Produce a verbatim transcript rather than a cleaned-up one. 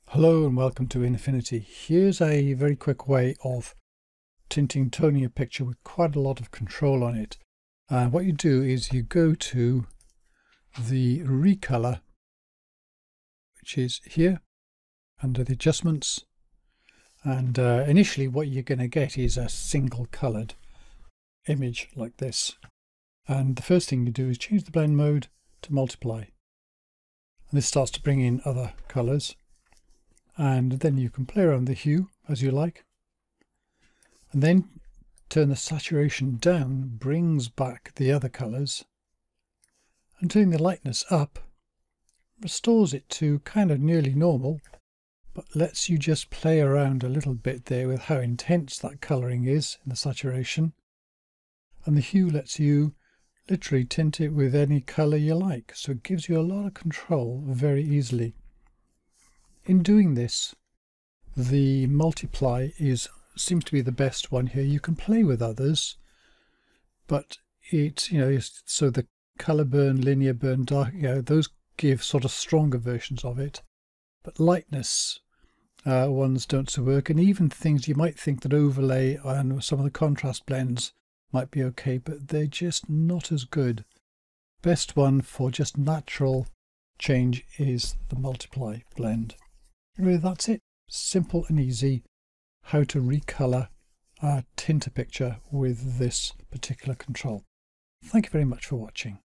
Hello and welcome to Infinity. Here's a very quick way of tinting, toning a picture with quite a lot of control on it. Uh, what you do is you go to the recolor, which is here under the adjustments, and uh, initially what you're going to get is a single colored image like this. And the first thing you do is change the blend mode to multiply. And this starts to bring in other colors. And then you can play around the hue as you like, and then turn the saturation down brings back the other colors, and turning the lightness up restores it to kind of nearly normal, but lets you just play around a little bit there with how intense that coloring is in the saturation. And the hue lets you literally tint it with any color you like, so it gives you a lot of control very easily. In doing this, the multiply is seems to be the best one here. You can play with others, but it, you know, so the color burn, linear burn, dark, you know, those give sort of stronger versions of it. But lightness uh, ones don't so work, and even things you might think that overlay and some of the contrast blends might be okay, but they're just not as good. Best one for just natural change is the multiply blend. Really, that's it. Simple and easy how to recolor a tint a picture with this particular control. Thank you very much for watching.